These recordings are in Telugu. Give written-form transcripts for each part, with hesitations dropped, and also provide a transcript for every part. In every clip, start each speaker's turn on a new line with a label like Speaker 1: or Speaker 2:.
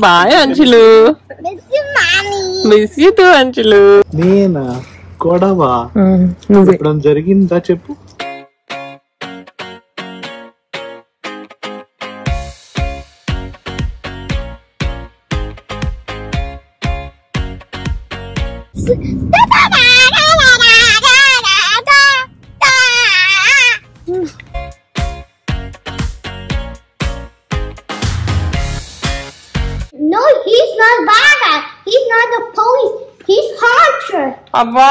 Speaker 1: బాయ్ అంచులు. మిస్ యూ టూ అంచులు.
Speaker 2: నేనా గొడవ ఇప్పుడు జరిగిందా చెప్పు.
Speaker 3: No, he's not bad. He's not the police. He's Archer.
Speaker 1: అబ్బా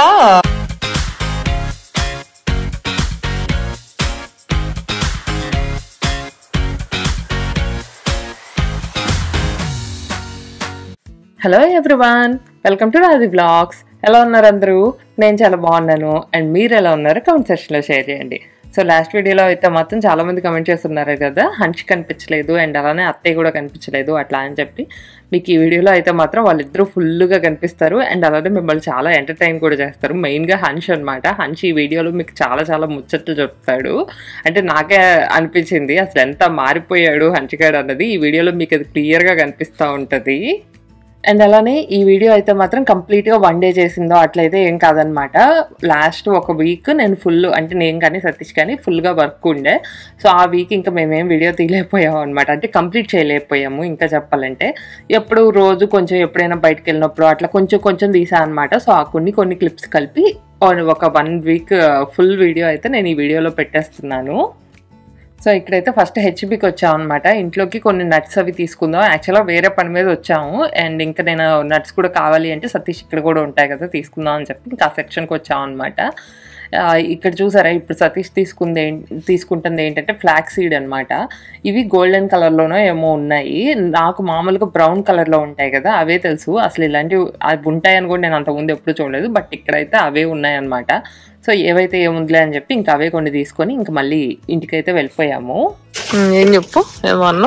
Speaker 1: hello everyone, welcome to Radhi vlogs. ఎలా ఉన్నారు అందరూ? నేను చాలా బాగున్నాను. అండ్ మీరు ఎలా ఉన్నారు కామెంట్ సెక్షన్లో షేర్ చేయండి. సో లాస్ట్ వీడియోలో అయితే మాత్రం చాలా మంది కమెంట్ చేస్తున్నారు కదా, హన్ష్ కనిపించలేదు అండ్ అలానే అత్తయ్య కూడా కనిపించలేదు అట్లా అని చెప్పి. మీకు ఈ వీడియోలో అయితే మాత్రం వాళ్ళిద్దరూ ఫుల్గా కనిపిస్తారు అండ్ అలానే మిమ్మల్ని చాలా ఎంటర్టైన్ కూడా చేస్తారు. మెయిన్గా హన్ష్ అనమాట. హన్ష్ ఈ వీడియోలో మీకు చాలా చాలా ముచ్చట్లు చెప్తాడు. అంటే నాకే అనిపించింది అసలు ఎంత మారిపోయాడు హన్షిగాడు అన్నది ఈ వీడియోలో మీకు అది క్లియర్గా కనిపిస్తూ ఉంటుంది. అండ్ అలానే ఈ వీడియో అయితే మాత్రం కంప్లీట్గా 1 డే చేసిందో అట్లయితే ఏం కాదనమాట. లాస్ట్ ఒక వీక్ నేను ఫుల్, అంటే నేను కానీ సతీష్ కానీ ఫుల్గా వర్క్ ఉండే. సో ఆ వీక్ ఇంకా మేమేం వీడియో తీయలేకపోయాము అనమాట. అంటే కంప్లీట్ చేయలేకపోయాము ఇంకా చెప్పాలంటే. ఎప్పుడు రోజు కొంచెం ఎప్పుడైనా బయటకు వెళ్ళినప్పుడు అట్లా కొంచెం కొంచెం తీసా అనమాట. సో ఆ కొన్ని క్లిప్స్ కలిపి ఒక 1 వీక్ ఫుల్ వీడియో అయితే నేను ఈ వీడియోలో పెట్టేస్తున్నాను. సో ఇక్కడైతే ఫస్ట్ హెచ్బికి వచ్చాము అనమాట. ఇంట్లోకి కొన్ని నట్స్ అవి తీసుకుందాం. యాక్చువల్గా వేరే పని మీద వచ్చాము అండ్ ఇంకా నేను నట్స్ కూడా కావాలి అంటే సతీష్ ఇక్కడ కూడా ఉంటాయి కదా తీసుకుందాం అని చెప్పి ఇంకా ఆ సెక్షన్కి వచ్చాము అనమాట. ఇక్కడ చూసారా, ఇప్పుడు సతీష్ తీసుకుంటుంది ఏంటంటే ఫ్లాక్స్ సీడ్ అనమాట. ఇవి గోల్డెన్ కలర్లోనో ఏమో ఉన్నాయి. నాకు మామూలుగా బ్రౌన్ కలర్లో ఉంటాయి కదా అవే తెలుసు. అసలు ఇలాంటివి అవి ఉంటాయని కూడా నేను అంతకుముందు ఎప్పుడు చూడలేదు. బట్ ఇక్కడైతే అవే ఉన్నాయన్నమాట. సో ఏవైతే ఏముందిలే అని చెప్పి ఇంకా అవే కొన్ని తీసుకొని ఇంకా మళ్ళీ ఇంటికైతే వెళ్ళిపోయాము. ఏం చెప్పు, ఏమన్నా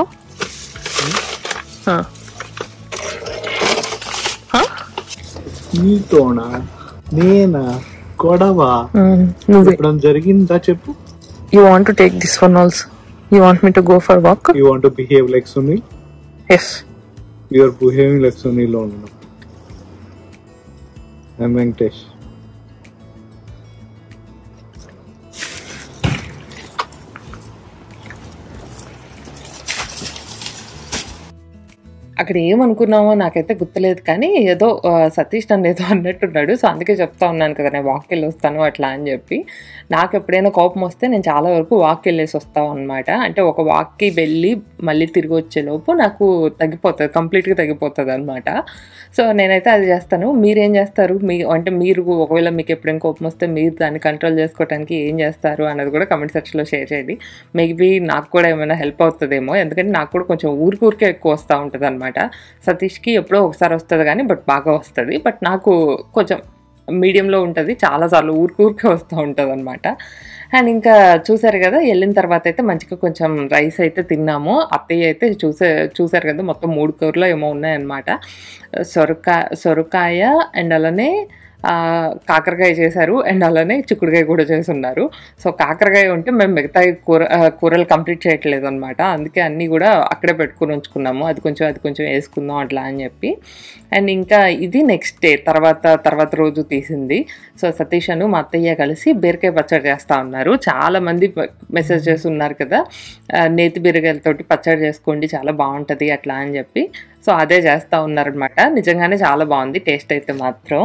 Speaker 2: నీతోనా నేనా గొడవ ఇప్పుడు జరిగిందా చెప్పు.
Speaker 1: You want to take this one also? You want me to go for walk?
Speaker 2: You want to behave like Sunil?
Speaker 1: Yes.
Speaker 2: You are behaving like Sunil only. I'm Venkatesh.
Speaker 1: అక్కడ ఏమనుకున్నామో నాకైతే గుర్తులేదు, కానీ ఏదో సతీష్ నన్ను ఏదో అన్నట్టున్నాడు. సో అందుకే చెప్తా ఉన్నాను కదా నేను వాక్కి వెళ్ళి వస్తాను అట్లా అని చెప్పి. నాకు ఎప్పుడైనా కోపం వస్తే నేను చాలా వరకు వాక్కి వెళ్ళేసి వస్తాను అనమాట. అంటే ఒక వాక్కి వెళ్ళి మళ్ళీ తిరిగి వచ్చేలోపు నాకు తగ్గిపోతుంది, కంప్లీట్గా తగ్గిపోతుంది అనమాట. సో నేనైతే అది చేస్తాను. మీరేం చేస్తారు? అంటే మీరు ఒకవేళ మీకు ఎప్పుడైనా కోపం వస్తే మీరు దాన్ని కంట్రోల్ చేసుకోవడానికి ఏం చేస్తారు అన్నది కూడా కమెంట్ సెక్షన్లో షేర్ చేయండి. మేబీ నాకు కూడా ఏమైనా హెల్ప్ అవుతుందేమో, ఎందుకంటే నాకు కూడా కొంచెం ఊరికే ఎక్కువ వస్తూ ఉంటుంది అనమాట. సతీష్కి ఎప్పుడో ఒకసారి వస్తుంది కానీ బట్ బాగా వస్తుంది. బట్ నాకు కొంచెం మీడియంలో ఉంటుంది, చాలాసార్లు ఊరికే వస్తూ ఉంటుంది అనమాట. అండ్ ఇంకా చూసారు కదా, వెళ్ళిన తర్వాత అయితే మంచిగా కొంచెం రైస్ అయితే తిన్నాము. అత్తయ్య అయితే చూసారు కదా మొత్తం 3 కూరలు ఏమో ఉన్నాయన్నమాట. సొరకాయ అండ్ అలానే కాకరకాయ చేశారు అండ్ అలానే చిక్కుడుకాయ కూడా చేసున్నారు. సో కాకరకాయ ఉంటే మేము మిగతా కూరలు కంప్లీట్ చేయట్లేదు అనమాట. అందుకే అన్నీ కూడా అక్కడే పెట్టుకుని ఉంచుకున్నాము. అది కొంచెం వేసుకుందాం అట్లా అని చెప్పి. అండ్ ఇంకా ఇది నెక్స్ట్ డే తర్వాత రోజు తీసింది. సో సతీష్ అను మా అత్తయ్య కలిసి బీరకాయ పచ్చడి చేస్తూ ఉన్నారు. చాలామంది మెసేజ్ చేస్తున్నారు కదా, నేతి బీరకాయలతోటి పచ్చడి చేసుకోండి చాలా బాగుంటుంది అట్లా అని చెప్పి. సో అదే చేస్తూ ఉన్నారనమాట. నిజంగానే చాలా బాగుంది టేస్ట్ అయితే మాత్రం.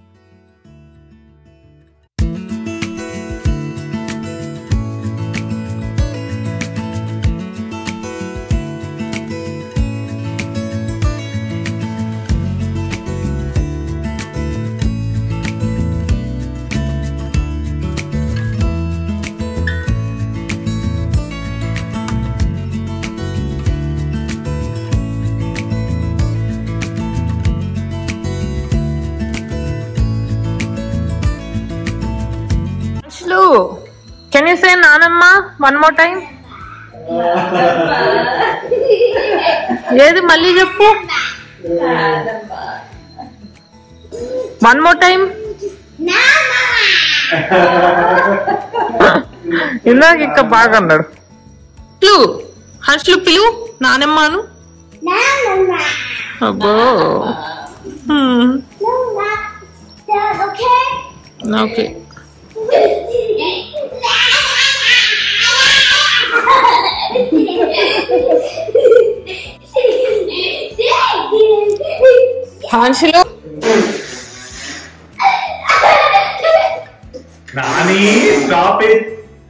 Speaker 1: Can you say Nanamma one more time? ఏది మళ్ళీ చెప్పు. One more time. ఇందాక ఇంకా బాగా అన్నాడు. హర్షులు పిలు నానమ్మను. అబ్బో.
Speaker 3: No, not that, okay?
Speaker 1: Okay. Hanshulu
Speaker 2: Nani stop it.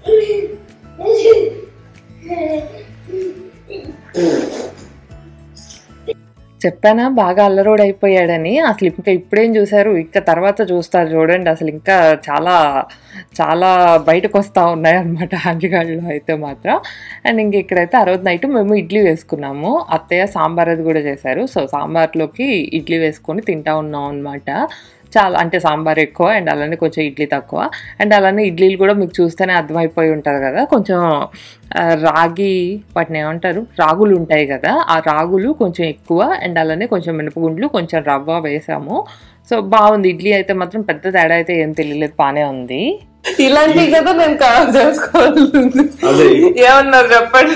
Speaker 1: చెప్పానా బాగా అల్లరోడ్ అయిపోయాడని. అసలు ఇంకా ఇప్పుడేం చూసారు, ఇంకా తర్వాత చూస్తారు చూడండి. అసలు ఇంకా చాలా చాలా బయటకు వస్తూ ఉన్నాయి అనమాట హాంజిగాడ్లో అయితే మాత్రం. అండ్ ఇంక ఇక్కడైతే ఆ రోజు నైట్ మేము ఇడ్లీ వేసుకున్నాము. అత్తయ్య సాంబార్ అది కూడా చేశారు. సో సాంబార్లోకి ఇడ్లీ వేసుకొని తింటా ఉన్నాం అనమాట. చాలా అంటే సాంబార్ ఎక్కువ అండ్ అలానే కొంచెం ఇడ్లీ తక్కువ. అండ్ అలానే ఇడ్లీలు కూడా మీకు చూస్తేనే అర్థమైపోయి ఉంటుంది కదా, కొంచెం రాగి వాటిని ఏమంటారు రాగులు ఉంటాయి కదా, ఆ రాగులు కొంచెం ఎక్కువ అండ్ అలానే కొంచెం మినపగుండ్లు కొంచెం రవ్వ వేసాము. సో బాగుంది. ఇడ్లీ అయితే మాత్రం పెద్ద తేడా అయితే ఏం తెలియలేదు, బాగానే ఉంది. ఇలాంటివి కదా నేను కాల్ చేసుకోవాలి. ఏమన్నారు చెప్పండి.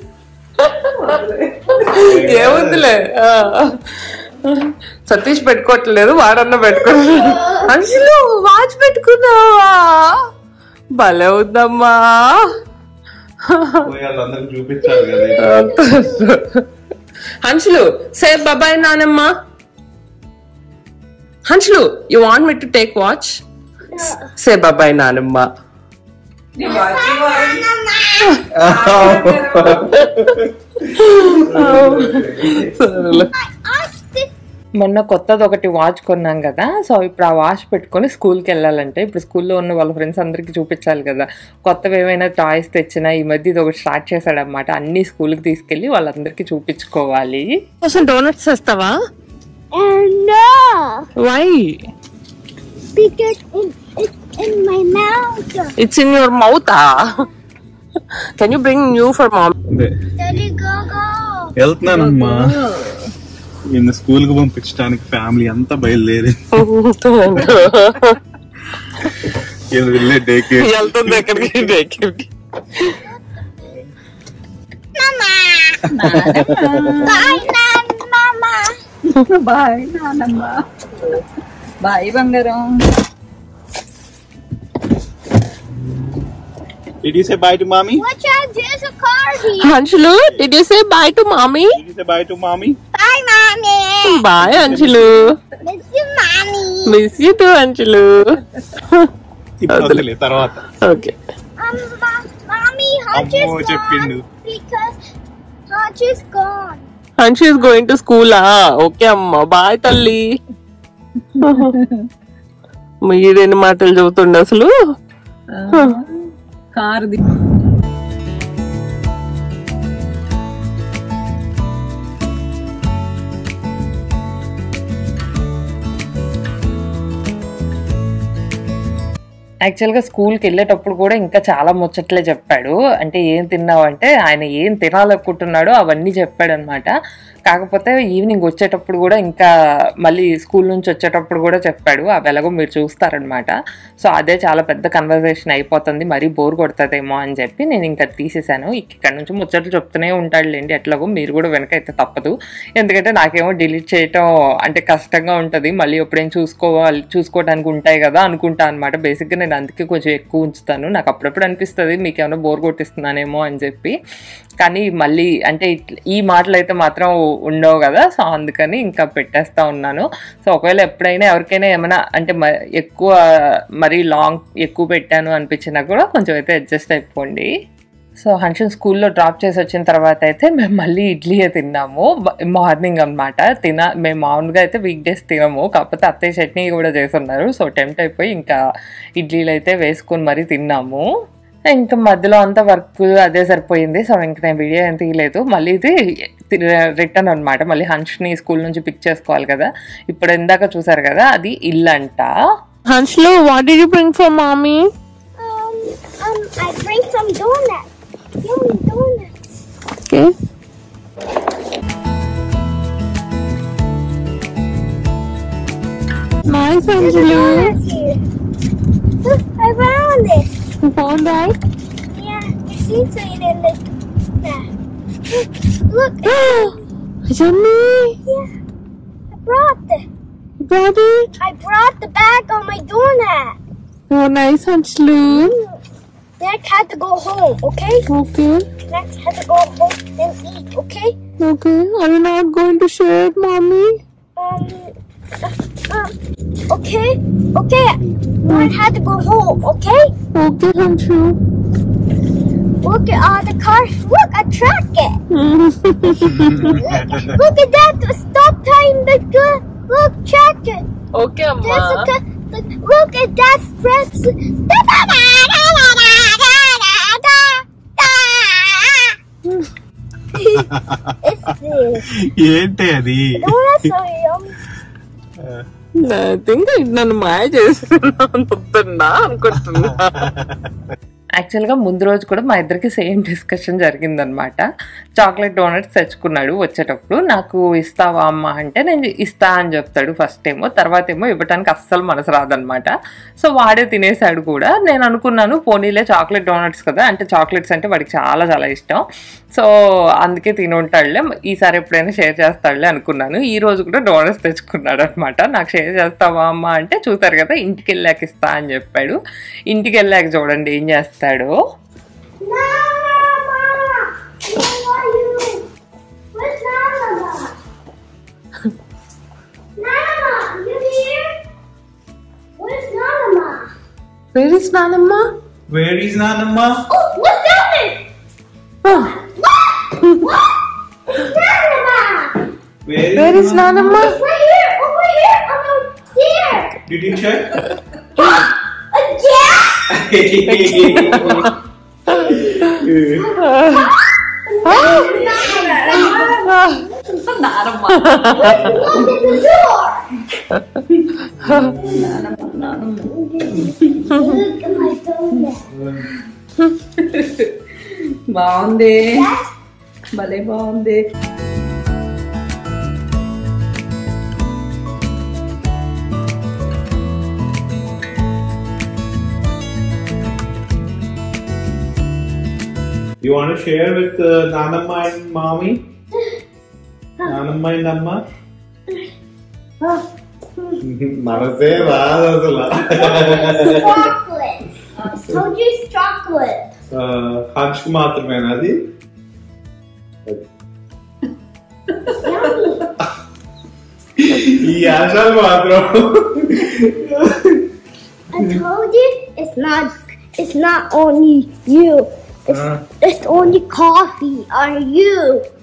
Speaker 1: ఏముందిలే, సతీష్ పెట్టుకోవట్లేదు, వాడన్నా పెట్టుకోవట్లేదు. అంశులు వాచ్ పెట్టుకున్నావా, భలే ఉందమ్మా.
Speaker 2: చూపించాలి కదా.
Speaker 1: హన్షులు సే బాబాయ్ నానమ్మ. Hanshulu you want me to take watch? Say బాబాయ్ నానమ్మ. మొన్న కొత్తది ఒకటి వాచ్ కొన్నాం కదా, సో ఇప్పుడు ఆ వాచ్ పెట్టుకొని స్కూల్కి వెళ్ళాలంటే ఇప్పుడు స్కూల్లో ఉన్న వాళ్ళ ఫ్రెండ్స్ అందరికి చూపించాలి కదా. కొత్తవి ఏమైనా టాయ్స్ తెచ్చినా ఈ మధ్య ఇది ఒకటి స్టార్ట్ చేశాడనమాట. అన్ని స్కూల్కి తీసుకెళ్ళి వాళ్ళందరికీ చూపించుకోవాలి. కోసం డోనట్స్ వేస్తావా?
Speaker 3: No,
Speaker 1: why?
Speaker 3: because it's in my mouth.
Speaker 1: It's in your mouth. Can you bring new for mom?
Speaker 3: Daddy, go.
Speaker 2: వెళ్తున్నానమ్మా. నిన్న స్కూల్ కు పంపించడానికి ఫ్యామిలీ అంతా బయలుదేరి వెళ్ళే డేకి
Speaker 1: వెళ్తుంది ఎక్కడికి. డేకి
Speaker 4: బాయ్ నానమ్మ. బాయ్ బంగారం.
Speaker 2: Did you say bye to mommy?
Speaker 3: Watch out, there's a car here.
Speaker 1: Anshulu, did you say bye to mommy?
Speaker 2: Did you say bye to mommy?
Speaker 3: Bye, mommy.
Speaker 1: Bye, Anshulu.
Speaker 3: Miss you, mommy.
Speaker 1: Miss you too, Anshulu.
Speaker 2: ఇప్పుడు తర్వాత.
Speaker 1: Okay.
Speaker 3: Mommy, Hunch is gone because Hunch is gone.
Speaker 1: Hunch is going to school. Okay, amma. Bye, talli. మీరేని మాటలు చదువుతుండే అసలు.
Speaker 4: కార్ది
Speaker 1: యాక్చువల్గా స్కూల్కి వెళ్ళేటప్పుడు కూడా ఇంకా చాలా ముచ్చట్లే చెప్పాడు. అంటే ఏం తిన్నావు అంటే ఆయన ఏం తినాలనుకుంటున్నాడో అవన్నీ చెప్పాడు అనమాట. కాకపోతే ఈవినింగ్ వచ్చేటప్పుడు కూడా ఇంకా మళ్ళీ స్కూల్ నుంచి వచ్చేటప్పుడు కూడా చెప్పాడు. అవి ఎలాగో మీరు చూస్తారనమాట. సో అదే చాలా పెద్ద కన్వర్సేషన్ అయిపోతుంది, మరీ బోర్ కొడుతుందేమో అని చెప్పి నేను ఇంకా తీసేసాను. ఇక్కడ నుంచి ముచ్చట్లు చెప్తూనే ఉంటాడులేండి, ఎట్లాగో మీరు కూడా వెనకైతే తప్పదు. ఎందుకంటే నాకేమో డిలీట్ చేయటం అంటే కష్టంగా ఉంటుంది, మళ్ళీ ఎప్పుడేం చూసుకోవడానికి ఉంటాయి కదా అనుకుంటా అనమాట. బేసిక్గా నేను అందుకే కొంచెం ఎక్కువ ఉంచుతాను. నాకు అప్పుడప్పుడు అనిపిస్తుంది మీకు ఏమైనా బోర్ కొట్టిస్తున్నానేమో అని చెప్పి, కానీ మళ్ళీ అంటే ఈ మాటలు అయితే మాత్రం ఉండవు కదా. సో అందుకని ఇంకా పెట్టేస్తా ఉన్నాను. సో ఒకవేళ ఎప్పుడైనా ఎవరికైనా ఏమైనా అంటే ఎక్కువ మరీ లాంగ్ ఎక్కువ పెట్టాను అనిపించినా కూడా కొంచెం అయితే అడ్జస్ట్ అయిపోండి. సో హన్షన్ స్కూల్లో డ్రాప్ చేసి వచ్చిన తర్వాత అయితే మేము మళ్ళీ ఇడ్లీయే తిన్నాము మార్నింగ్ అనమాట. మేము మామూలుగా అయితే వీక్ డేస్ తినము, కాకపోతే అత్తయ్య చట్నీ కూడా చేస్తున్నారు. సో టెంప్ట్ అయిపోయి ఇంకా ఇడ్లీలు అయితే వేసుకొని మరీ తిన్నాము. ఇంకా మధ్యలో అంతా వర్క్ అదే సరిపోయింది. సో ఇంక నేను వీడియో ఏం తీయలేదు. మళ్ళీ ఇది రిటర్న్ అనమాట. మళ్ళీ హన్ష్ని స్కూల్ నుంచి పిక్ చేసుకోవాలి కదా. ఇప్పుడు ఇందాక చూసారు కదా అది ఇల్లు అంట. హన్ష్లో what did you bring for mummy?
Speaker 3: I bring some donuts. Yummy donuts.
Speaker 1: Okay. Nice, Anjali.
Speaker 3: Look, I found it.
Speaker 1: You found that?
Speaker 3: Yeah, you see it in the there. Look.
Speaker 1: Yummy.
Speaker 3: Yeah. I brought it.
Speaker 1: Got it.
Speaker 3: I brought the bag on my donut.
Speaker 1: Oh, nice, Anshlu.
Speaker 3: Next had to go home, okay?
Speaker 1: Okay.
Speaker 3: Next had to go home and eat, okay?
Speaker 1: Okay. Are you not going to share it, mommy?
Speaker 3: Okay? Okay. One had to go home, okay?
Speaker 1: Okay, Anshlu.
Speaker 3: Look at all the cars. Look, I track it. Look at that. Stop time. Look, check it.
Speaker 1: Okay,
Speaker 3: There's
Speaker 1: Amma.
Speaker 3: look at that stress.
Speaker 2: ఏంటి అది?
Speaker 1: I think నన్ను మాయ చేస్తున్నా అనుకుంటున్నా. యాక్చువల్గా ముందు రోజు కూడా మా ఇద్దరికి సేమ్ డిస్కషన్ జరిగిందనమాట. చాక్లెట్ డోనట్స్ తెచ్చుకున్నాడు వచ్చేటప్పుడు. నాకు ఇస్తావా అమ్మ అంటే నేను ఇస్తా అని చెప్తాడు ఫస్ట్ ఏమో, తర్వాత ఏమో ఇవ్వడానికి అస్సలు మనసు రాదనమాట. సో వాడే తినేసాడు కూడా. నేను అనుకున్నాను పోనీలే చాక్లెట్ డోనట్స్ కదా, అంటే చాక్లెట్స్ అంటే వాడికి చాలా చాలా ఇష్టం, సో అందుకే తిని ఉంటాడులే, ఈసారి ఎప్పుడైనా షేర్ చేస్తాడులే అనుకున్నాను. ఈ రోజు కూడా డోనట్స్ తెచ్చుకున్నాడు అనమాట. నాకు షేర్ చేస్తావా అమ్మ అంటే చూసారు కదా ఇంటికి వెళ్ళాక ఇస్తా అని చెప్పాడు. ఇంటికి వెళ్ళాక చూడండి ఏం చేస్తాడు. Where is Nanamma?
Speaker 2: Where is Nanamma?
Speaker 3: Oh, what's happening?
Speaker 1: Oh.
Speaker 3: What? Nanamma!
Speaker 1: Where is Nanamma?
Speaker 3: It's right here, over here,
Speaker 2: Did you check?
Speaker 3: Yeah!
Speaker 4: Nanamma.
Speaker 3: Look at the door! Look at my donut.
Speaker 4: బాగుంది, భలే బాగుంది.
Speaker 2: You want to share with Nanamma and Mommy? Nanamma and Amma? మనసే రాదు అసలు.
Speaker 3: Chocolate. Told you it's chocolate.
Speaker 2: హంచ్కి మాత్రమేనా అది? ఈ ఆశలు మాత్రం.
Speaker 3: I told you it's not only you. It's only coffee or you.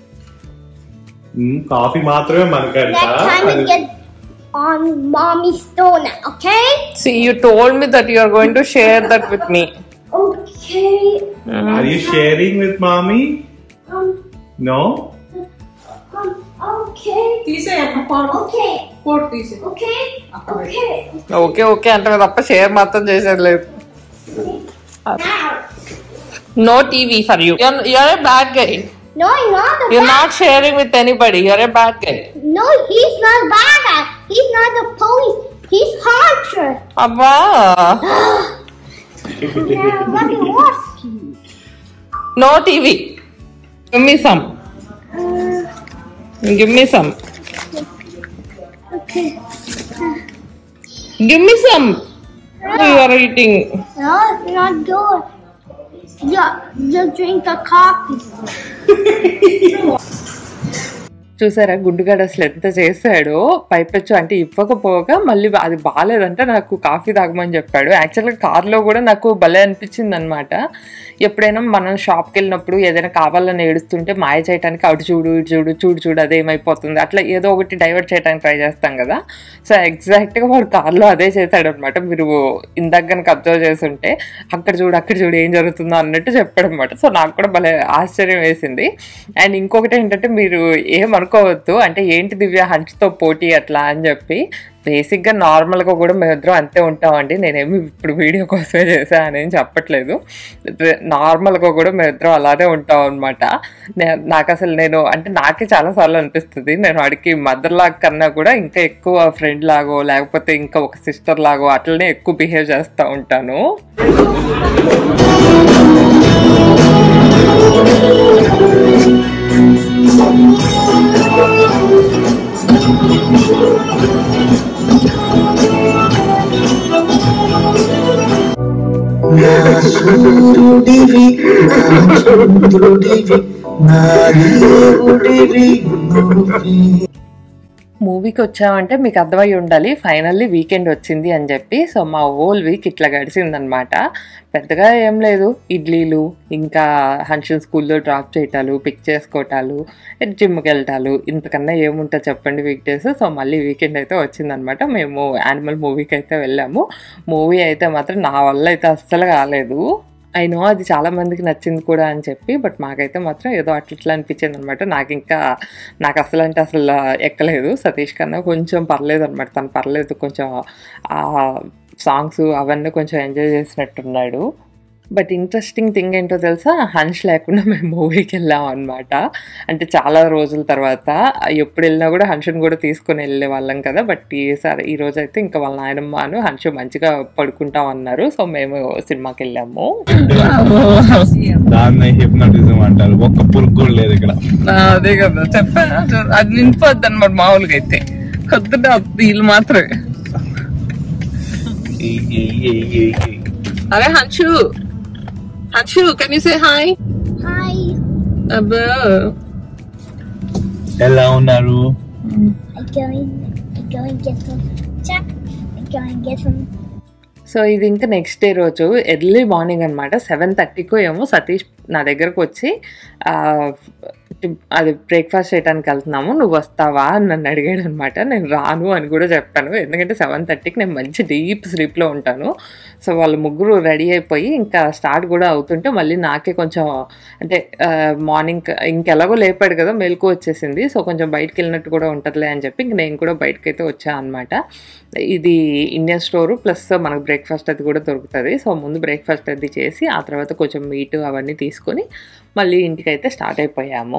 Speaker 2: Coffee మాత్రమే మనకంట.
Speaker 3: Next time we get on Mommy's donut, okay?
Speaker 1: See, you told me that you are going to share that with me.
Speaker 3: Okay.
Speaker 2: Are you sharing with Mommy? No?
Speaker 3: Okay.
Speaker 4: తీసేయమ్మా,
Speaker 3: Okay.
Speaker 4: కోట్ తీసే.
Speaker 3: Okay. Okay.
Speaker 1: ఓకే ఓకే అంటే తప్ప షేర్ మాత్రం చేసేది లేదు.
Speaker 3: Now.
Speaker 1: No TV for you. You're a bad guy.
Speaker 3: No, I'm not the
Speaker 1: You're
Speaker 3: bad.
Speaker 1: not sharing with anybody. You're a bad guy.
Speaker 3: No, he's not bad guy. He's not the police. He's Hunter.
Speaker 1: Abba.
Speaker 3: Now let me watch you.
Speaker 1: No TV. Give me some. Give me some.
Speaker 3: Okay.
Speaker 1: Give me some. You are eating.
Speaker 3: No, it's not good. Yeah, you drink the coffee.
Speaker 1: చూసారా గుడ్డుగాడు అసలు ఎంత చేశాడో, పైపెచ్చు అంటే ఇవ్వకపోగా మళ్ళీ అది బాగాలేదంటే నాకు కాఫీ తాగమని చెప్పాడు. యాక్చువల్గా కార్లో కూడా నాకు భలే అనిపించింది అనమాట. ఎప్పుడైనా మనం షాప్కి వెళ్ళినప్పుడు ఏదైనా కావాలని ఏడుస్తుంటే మాయ చేయడానికి అటు చూడు ఇటు చూడు చూడు చూడు అదేమైపోతుంది అట్లా ఏదో ఒకటి డైవర్ట్ చేయడానికి ట్రై చేస్తాం కదా. సో ఎగ్జాక్ట్గా వాడు కార్లో అదే చేశాడు అనమాట. మీరు ఇందాక కనుక అబ్జర్వ్ చేస్తుంటే అక్కడ చూడు ఏం జరుగుతుందో అన్నట్టు చెప్పాడు అనమాట. సో నాకు కూడా భలే ఆశ్చర్యం వేసింది. అండ్ ఇంకొకటి ఏంటంటే మీరు ఏమనుకోవద్దు, అంటే ఏంటి దివ్య హంచ్తో పోటీ అట్లా అని చెప్పి. బేసిక్గా నార్మల్గా కూడా మేమిద్దరం అంతే ఉంటామండి. నేనేమి ఇప్పుడు వీడియో కోసమే చేశాను అని చెప్పట్లేదు. నార్మల్గా కూడా మేమిద్దరం అలానే ఉంటాం అనమాట. నాకు అసలు నాకే చాలాసార్లు అనిపిస్తుంది నేను వాడికి మదర్ లాగా కన్నా కూడా ఇంకా ఎక్కువ ఫ్రెండ్ లాగో లేకపోతే ఇంకా ఒక సిస్టర్ లాగో అట్లనే ఎక్కువ బిహేవ్ చేస్తూ ఉంటాను.
Speaker 5: సూర్యుడివి నా చంద్రుడివి నా దేవుడివి నువ్వే.
Speaker 1: మూవీకి వచ్చామంటే మీకు అర్థమై ఉండాలి ఫైనల్లీ వీకెండ్ వచ్చింది అని చెప్పి. సో మా హోల్ వీక్ ఇట్లా గడిచిందనమాట. పెద్దగా ఏం లేదు, ఇడ్లీలు, ఇంకా హన్షన్ స్కూల్లో డ్రాప్ చేయటాలు, పిక్ చేసుకోవటాలు, జిమ్కి వెళ్ళటాలు, ఇంతకన్నా ఏముంటుంది చెప్పండి వీక్ డేస్. సో మళ్ళీ వీకెండ్ అయితే వచ్చిందనమాట. మేము యానిమల్ మూవీకి అయితే వెళ్ళాము. మూవీ అయితే మాత్రం నా వల్ల అయితే అస్సలు కాలేదు. ఐ నో అది చాలా మందికి నచ్చింది కూడా అని చెప్పి, బట్ మాకైతే మాత్రం ఏదో అట్లా అనిపించింది అనమాట. నాకు అసలు అంటే అసలు ఎక్కలేదు. సతీష్ కన్నా కొంచెం పర్లేదు అనమాట, తను పర్లేదు, కొంచెం ఆ సాంగ్స్ అవన్నీ కొంచెం ఎంజాయ్ చేసినట్టున్నాడు. బట్ ఇంట్రెస్టింగ్ థింగ్ ఏంటో తెలుసా, హన్స్ లేకుండా మేము మూవీకి వెళ్ళాం అనమాట. అంటే చాలా రోజుల తర్వాత. ఎప్పుడు వెళ్ళినా కూడా హన్షన్ కూడా తీసుకొని వెళ్ళే వాళ్ళం కదా. బట్ ఈ రోజు అయితే ఇంకా వాళ్ళ నాయనమ్మను హన్స్ మంచిగా పడుకుంటాం అన్నారు. సో మేము సినిమాకి వెళ్ళాము.
Speaker 2: దాన్ని హిప్నటిజం అంటారు. ఒక్క పురుగు కూడా లేదు ఇక్కడ.
Speaker 1: అదే కదా చెప్పా, అది నిండిపోద్ది అనమాట. మామూలుగా అయితే కొద్దిగా వీళ్ళు మాత్రమే. అరే Hanshu, can you say hi?
Speaker 3: Hi.
Speaker 1: అబ్బా
Speaker 2: ఎలా ఉన్నారు?
Speaker 3: I'm going get some check. I'm going get some.
Speaker 1: So ఇది ఇంకా నెక్స్ట్ డే రోజు ఎర్లీ మార్నింగ్ అనమాట. 7:30కో ఏమో సతీష్ నా దగ్గరకు వచ్చి అది బ్రేక్ఫాస్ట్ చేయడానికి వెళ్తున్నాము, నువ్వు వస్తావా అని నన్ను అడిగాడు అనమాట. నేను రాను అని కూడా చెప్పాను, ఎందుకంటే 7:30కి నేను మంచి డీప్ స్లీప్లో ఉంటాను. సో వాళ్ళు ముగ్గురు రెడీ అయిపోయి ఇంకా స్టార్ట్ కూడా అవుతుంటే మళ్ళీ నాకే కొంచెం అంటే మార్నింగ్ ఇంకెలాగో లేపాడు కదా, మెలకు వచ్చేసింది. సో కొంచెం బయటకు వెళ్ళినట్టు కూడా ఉంటుందిలే అని చెప్పి ఇంక నేను కూడా బయటకు అయితే వచ్చాను అనమాట. ఇది ఇండియన్ స్టోరు ప్లస్ మనకు బ్రేక్ఫాస్ట్ అది కూడా దొరుకుతుంది. సో ముందు బ్రేక్ఫాస్ట్ అది చేసి ఆ తర్వాత కొంచెం మీట్ అవన్నీ తీసుకొని మళ్ళీ ఇంటికైతే స్టార్ట్ అయిపోయాము.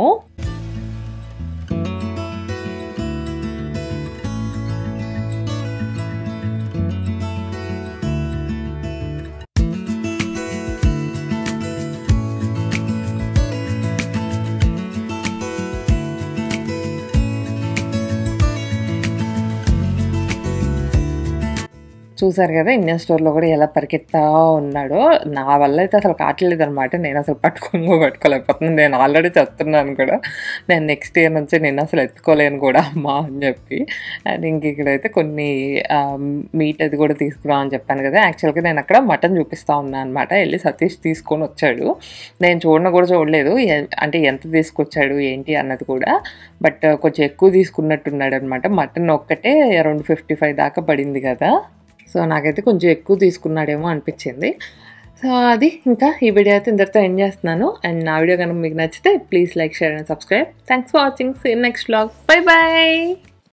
Speaker 1: చూసారు కదా ఇండియన్ స్టోర్లో కూడా ఎలా పరిగెత్తా ఉన్నాడో. నా వల్ల అయితే అసలు కావట్లేదు అనమాట. నేను అసలు పట్టుకోలేకపోతున్నాను. నేను ఆల్రెడీ చెప్తున్నాను కూడా, నేను నెక్స్ట్ ఇయర్ నుంచి నేను అసలు ఎత్తుకోలేను కూడా అమ్మా అని చెప్పి. అండ్ ఇంక ఇక్కడైతే కొన్ని మీట్ అది కూడా తీసుకురా అని చెప్పాను కదా. యాక్చువల్గా నేను అక్కడ మటన్ చూపిస్తూ ఉన్నాను అనమాట. వెళ్ళి సతీష్ తీసుకొని వచ్చాడు. నేను కూడా చూడలేదు అంటే ఎంత తీసుకొచ్చాడు ఏంటి అన్నది కూడా. బట్ కొంచెం ఎక్కువ తీసుకున్నట్టున్నాడు అనమాట. మటన్ ఒక్కటే అరౌండ్ 55 దాకా పడింది కదా. సో నాకైతే కొంచెం ఎక్కువ తీసుకున్నాడేమో అనిపించింది. సో అది ఇంకా ఈ వీడియో అయితే ఇంతటితో ఎండ్ చేస్తున్నాను. అండ్ నా వీడియో కనుక మీకు నచ్చితే please like, share and subscribe. Thanks for watching. See you next vlog. Bye bye.